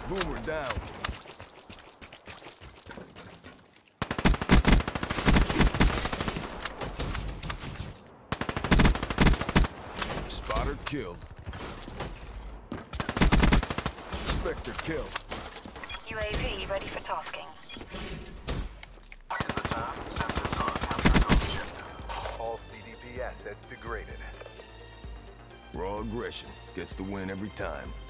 Boomer down. Spotter killed. Spectre killed. UAV ready for tasking. All CDP assets degraded. Raw aggression gets the win every time.